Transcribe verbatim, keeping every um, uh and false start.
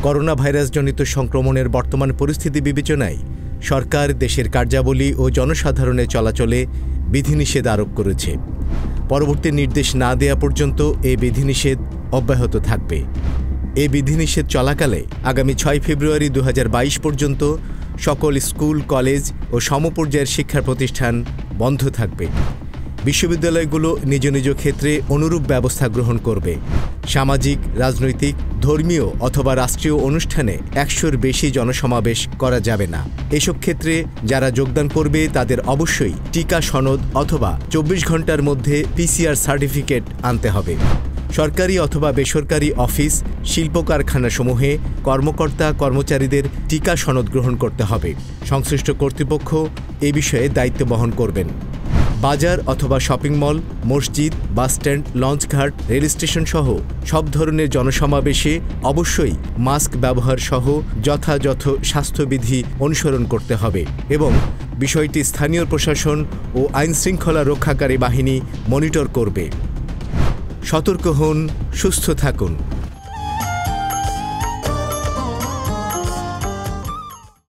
Corona ভাইরাসজনিত সংক্রমণের বর্তমান পরিস্থিতি বিবেচনায় সরকার দেশের কার্যাবলী ও জনসাধারণের চলাচলে বিধিনিষেধ আরোপ করেছে। পরবর্তী নির্দেশ না দেয়া পর্যন্ত এই বিধিনিষেধ অব্যাহত থাকবে। এই বিধিনিষেধ চলাকালে আগামী ছয় ফেব্রুয়ারি দু হাজার বাইশ পর্যন্ত সকল স্কুল, কলেজ ও সমপর্যায়ের শিক্ষা প্রতিষ্ঠান বন্ধ থাকবে। বিশ্ববিদ্যালয়গুলো নিজ নিজ ক্ষেত্রে অনুরূপ ব্যবস্থা গ্রহণ করবে। সামাজিক, রাজনৈতিক, ধর্মীয় অথবা রাষ্ট্রীয় অনুষ্ঠানে একশোর বেশি জনসমাবেশ করা যাবে না। এসব ক্ষেত্রে যারা যোগদান করবে তাদের অবশ্যই টিকা সনদ অথবা চব্বিশ ঘন্টার মধ্যে পিসিআর সার্টিফিকেট আনতে হবে। সরকারি অথবা বেসরকারি অফিস, শিল্প কারখানাসমূহে কর্মকর্তা কর্মচারীদের টিকা সনদ গ্রহণ করতে হবে। সংশ্লিষ্ট কর্তৃপক্ষ এ বিষয়ে দায়িত্ব বহন করবেন। বাজার অথবা শপিং মল, মসজিদ, বাসস্ট্যান্ড, লঞ্চঘাট, রেল স্টেশন সহ সব ধরনের জনসমাবেশে অবশ্যই মাস্ক ব্যবহার সহ যথাযথ স্বাস্থ্যবিধি অনুসরণ করতে হবে এবং বিষয়টি স্থানীয় প্রশাসন ও আইনশৃঙ্খলা রক্ষাকারী বাহিনী মনিটর করবে। সতর্ক হন, সুস্থ থাকুন।